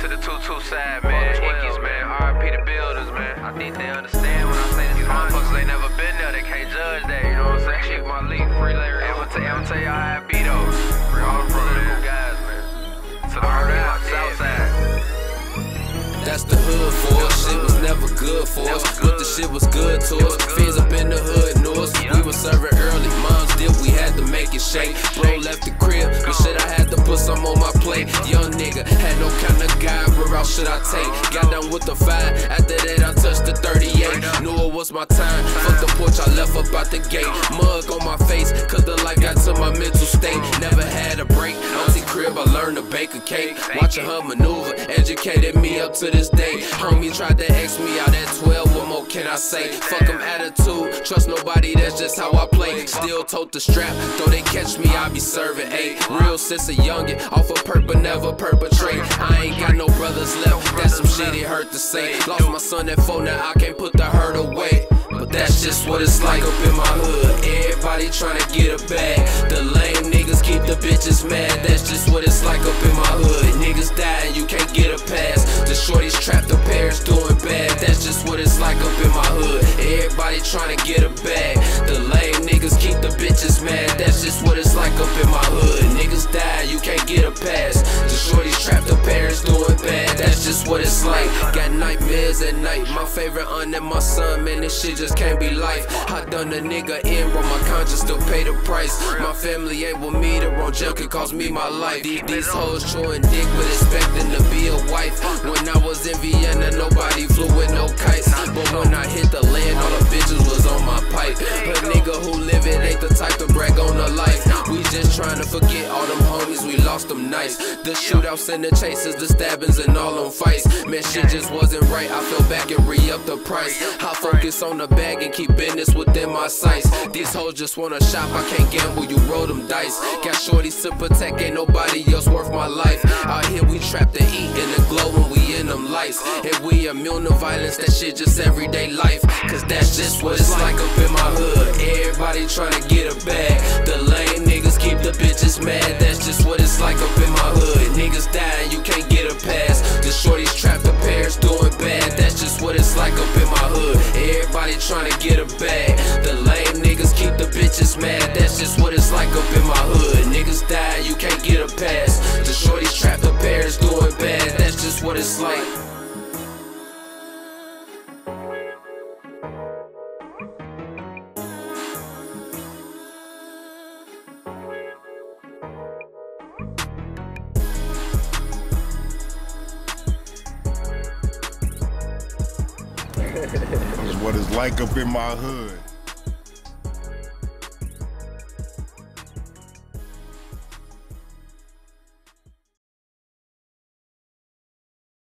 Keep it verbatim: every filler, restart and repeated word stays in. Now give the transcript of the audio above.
to the two two side, man. Ickies, man. R I P the builders, man. I think they understand when I say this. These motherfuckers ain't never been there, they can't judge that, you know what I'm saying? Shit, my league, free Larry. I'm gonna tell y'all how I be though. All the political guys, man. To the north, south side. That's the hood for us. Shit was never good for us, but the shit was good to us. Fiends up in the hood knew us. We were serving early. Moms did, we had to make it shake. Bro left the crib, but shit, I had to put some on my plate. Young nigga, had no kind of guide. Where else should I take? Got done with the five. After that, I touched the thirty-eight. Knew it was my time. Fuck the porch, I left up out the gate. Mug on my face, cause the light got to my mental state. Never had a break. Auntie crib, I learned to bake a cake. Watching her maneuver, educated me up to this day. Homie tried to X me out at twelve, what more can I say? Fuck them attitude, trust nobody, that's just how I play. Still tote the strap, though they catch me, I be serving eight. Real since a youngin', off a perp but never perpetrate. I ain't got no brothers left, that's some shit it hurt to say. Lost my son at four, now I can't put the hurt away. But that's just what it's like up in my hood. Everybody tryna get a bag. The lame niggas keep the bitches mad. That's just what it's like up in my hood. Niggas dying, you can't get a pass. The shorties trapped, the parents doing bad. That's just what it's like up in my hood. Everybody tryna get a bag. The lame niggas keep the bitches mad. That's just what it's like up in my hood. Niggas dying, you can't get a pass. The shorties trapped, the parents doing bad. That's just what it's like. Got nightmares at night. My favorite aunt and my son, man, this shit just can't be life. I done a nigga in, but my conscience still pay the price. My family ain't with me, the wrong junk could cost me my life. These, these hoes chewing dick but expecting to be a wife. When I was in Vienna, nobody flew with no kites. But when I hit the land, all the bitches was on my pipe. A nigga who live it ain't the type to brag on the life. We just trying to forget all them homies, we lost them nights. The shootouts and the chases, the stabbings and all them fights. Man, shit just wasn't right, I fell back and re-up the price. I focus on the bag and keep business within my sights. These hoes just wanna shop, I can't gamble, you roll them dice. Got shorties to protect, ain't nobody else worth my life. Out here we trapped to eat in the glow when we in them lights. And we immune to violence, that shit just everyday life. Cause that's just what it's like up in my hood. Everybody tryna get a bag. The lame niggas keep the bitches mad. That's just what it's like up in my hood. Niggas dying, you can't get a pass. The shorties trapped, the parents doing bad. That's just what it's like up in my hood. Everybody tryna get a bag. The lame niggas keep the bitches mad. That's just what it's like up in my hood. Niggas die, you can't get a pass. The shorties trapped, the parents doing bad. That's just what it's like. That's what it's like up in my hood.